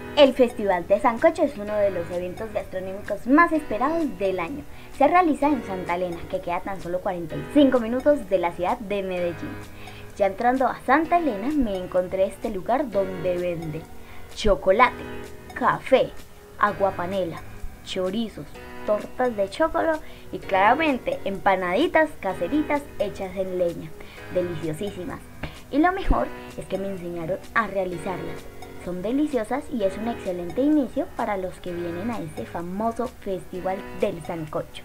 El Festival de Sancocho es uno de los eventos gastronómicos más esperados del año. Se realiza en Santa Elena, que queda tan solo 45 minutos de la ciudad de Medellín. Ya entrando a Santa Elena me encontré este lugar donde venden chocolate, café, aguapanela, chorizos, tortas de chocolate y claramente empanaditas caseritas hechas en leña, deliciosísimas. Y lo mejor es que me enseñaron a realizarlas. Son deliciosas y es un excelente inicio para los que vienen a este famoso Festival del Sancocho.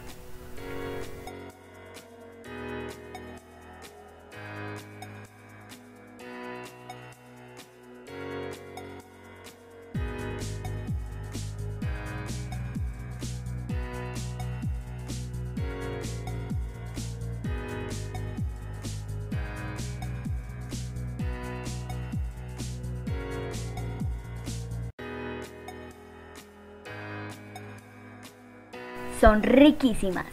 Son riquísimas.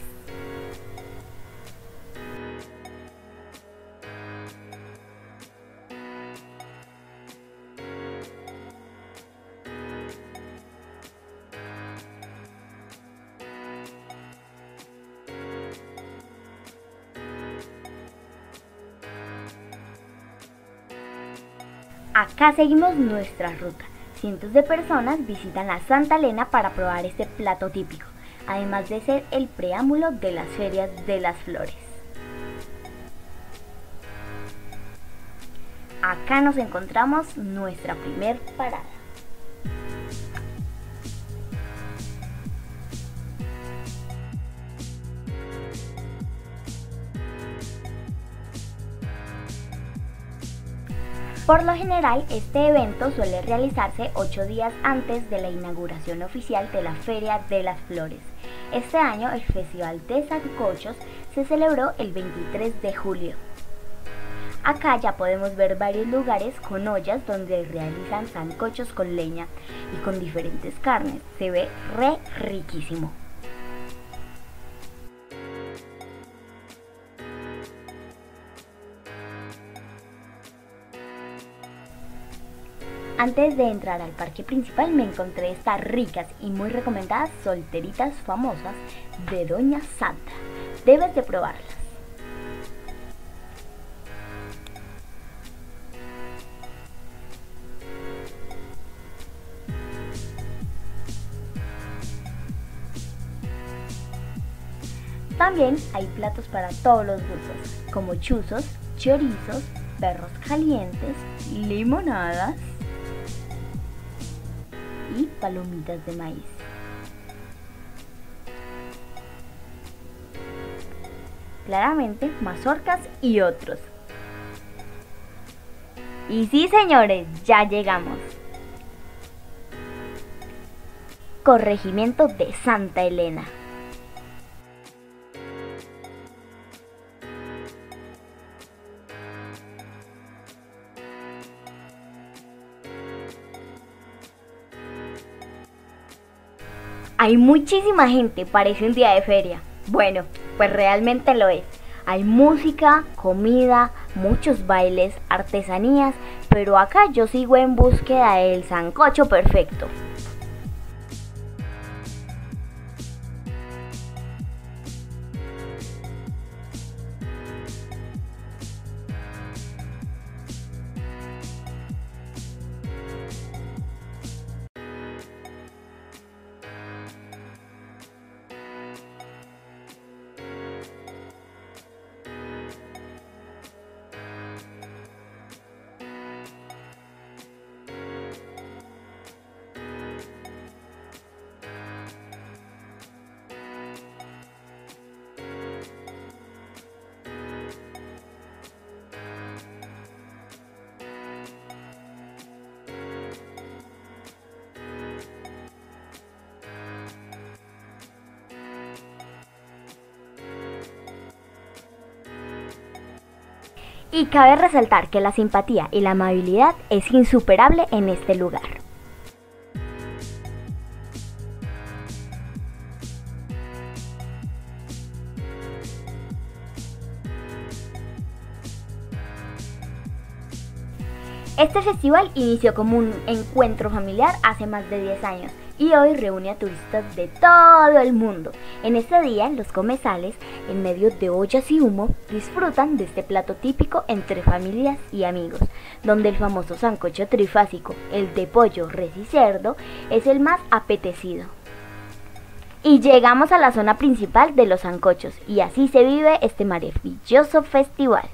Acá seguimos nuestra ruta. Cientos de personas visitan la Santa Elena para probar este plato típico, además de ser el preámbulo de las ferias de las flores. Acá nos encontramos nuestra primer parada. Por lo general, este evento suele realizarse 8 días antes de la inauguración oficial de la Feria de las Flores. Este año el Festival de Sancochos se celebró el 23 de julio. Acá ya podemos ver varios lugares con ollas donde realizan sancochos con leña y con diferentes carnes. Se ve re riquísimo. Antes de entrar al parque principal me encontré estas ricas y muy recomendadas solteritas famosas de Doña Santa. Debes de probarlas. También hay platos para todos los gustos, como chuzos, chorizos, perros calientes, limonadas y palomitas de maíz. Claramente, mazorcas y otros. Y sí, señores, ya llegamos. Corregimiento de Santa Elena. Hay muchísima gente, parece un día de feria. Bueno, pues realmente lo es. Hay música, comida, muchos bailes, artesanías, pero acá yo sigo en búsqueda del sancocho perfecto. Y cabe resaltar que la simpatía y la amabilidad es insuperable en este lugar. Este festival inició como un encuentro familiar hace más de 10 años y hoy reúne a turistas de todo el mundo. En este día, los comensales, en medio de ollas y humo, disfrutan de este plato típico entre familias y amigos, donde el famoso sancocho trifásico, el de pollo, res y cerdo, es el más apetecido. Y llegamos a la zona principal de los sancochos, y así se vive este maravilloso festival.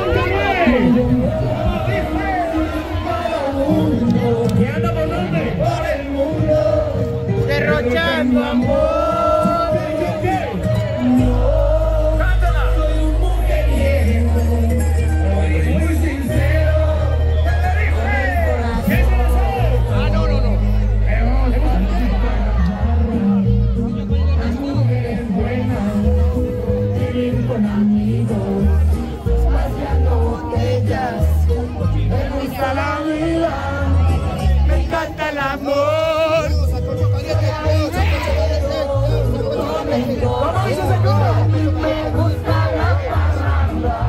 Derrochando amor. Me encanta el amor. ¿Cómo dice ese coro? Me gusta la parranda.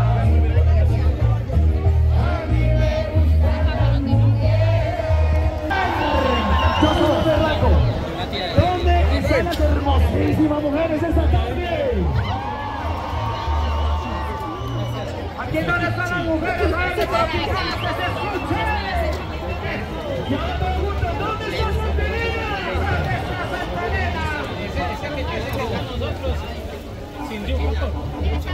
A mí me gusta lo que tú quieras. Yo soy Berraco. ¿Dónde están las hermosísimas mujeres esta tarde? Aquí están las mujeres. ¿Dónde están las mujeres? ¡Que se escuche! Y ahora me pregunto, ¿dónde está Santa Elena? ¿Dónde está Santa Elena? Ese que están nosotros sin yugo.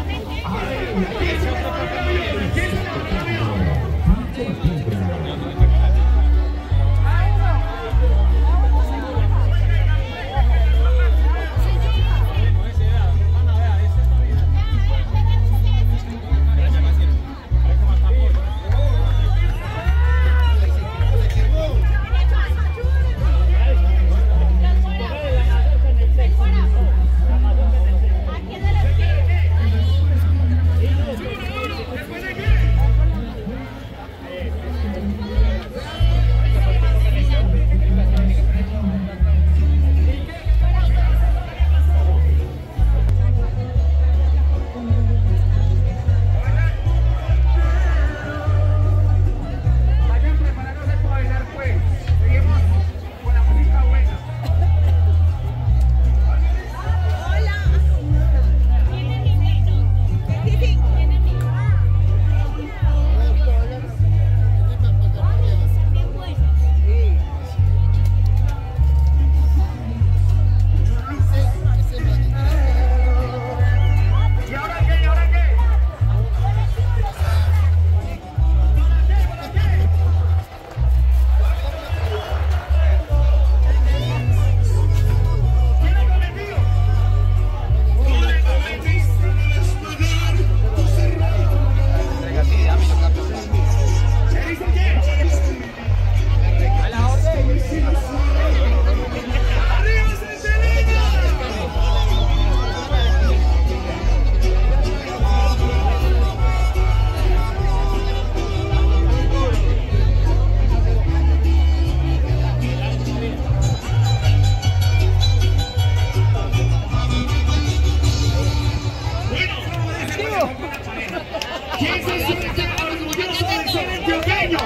¿Quién se siente orgulloso de ser antioqueño?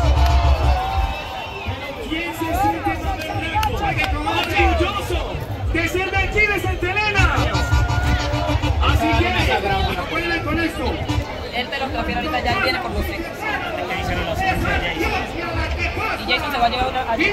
¿Quién se siente orgulloso de ser de aquí, de Santa Elena? Así que, acuérdense con esto. Él te lo transfiere ahorita, ya viene por los hijos. Y Jason se va a llevar a la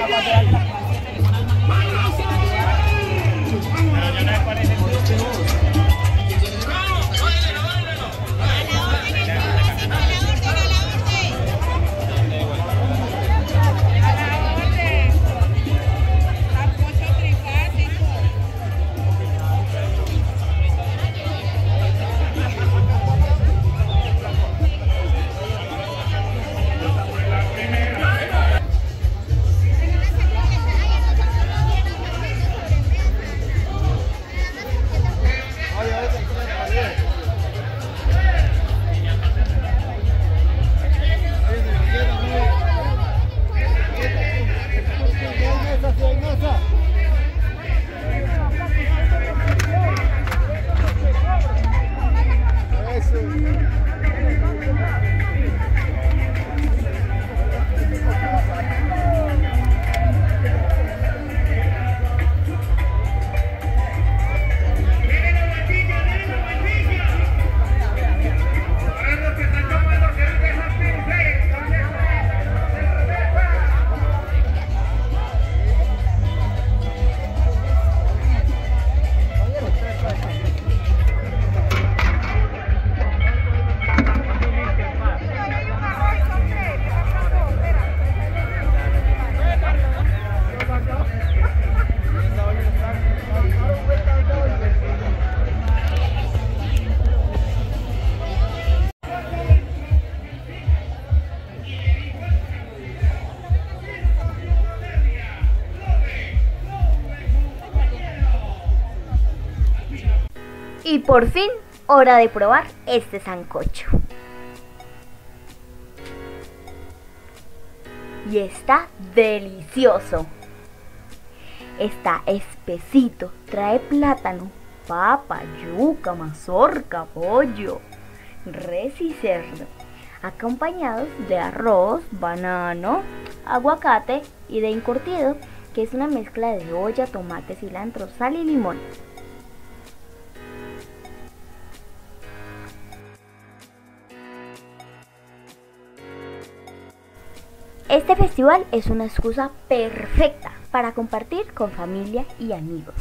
Y por fin, hora de probar este sancocho. Y está delicioso. Está espesito, trae plátano, papa, yuca, mazorca, pollo, res y cerdo, acompañados de arroz, banano, aguacate y de encurtido, que es una mezcla de cebolla, tomate, cilantro, sal y limón. Este festival es una excusa perfecta para compartir con familia y amigos.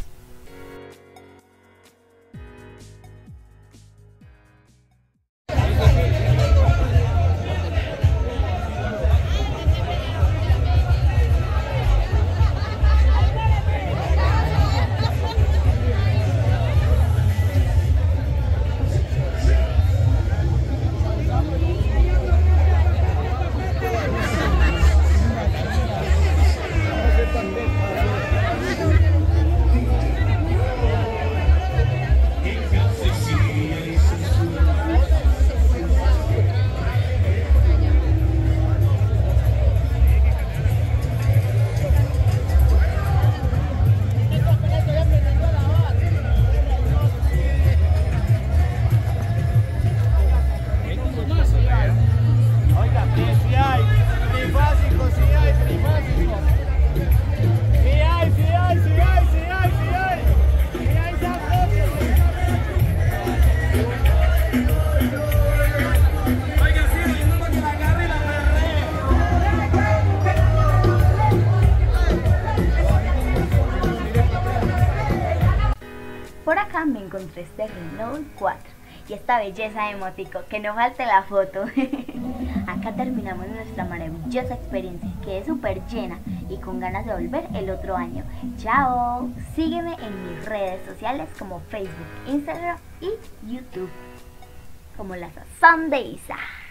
Por acá me encontré este Renault 4 y esta belleza de motico, que no falte la foto. Acá terminamos nuestra maravillosa experiencia, que es súper llena y con ganas de volver el otro año. ¡Chao! Sígueme en mis redes sociales como Facebook, Instagram y YouTube, como La Sazón de Isa.